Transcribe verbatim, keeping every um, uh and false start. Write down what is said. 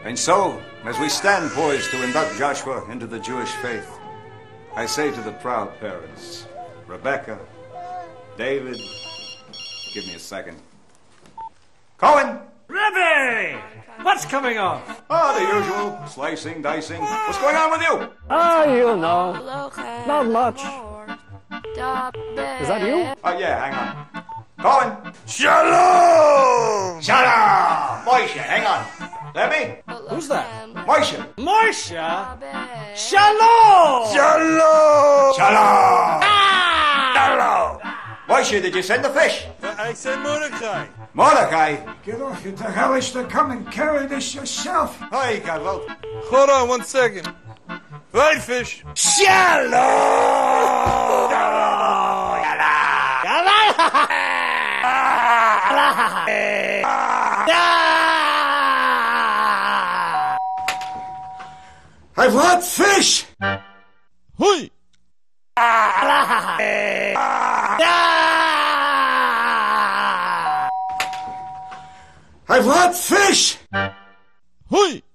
And so, as we stand poised to induct Joshua into the Jewish faith, I say to the proud parents, Rebecca, David, give me a second. Cohen! Rebbe! What's coming off? Oh, the usual, slicing, dicing. What's going on with you? Oh, you know. Not much. Is that you? Oh, yeah, hang on. Cohen! Shalom! Shalom! Moishe, hang on. That me? Who's that? Moishe! Moishe? Shalom! Shalom! Shalom! Shalom! Moishe, did you send the fish? I said Mordecai. Mordecai? Get off, you're too hellish to come and carry this yourself. Hi, Caldwell. Hold on one second. Right, fish. Shalom! I've had fish! Hui! I've had fish! Hui!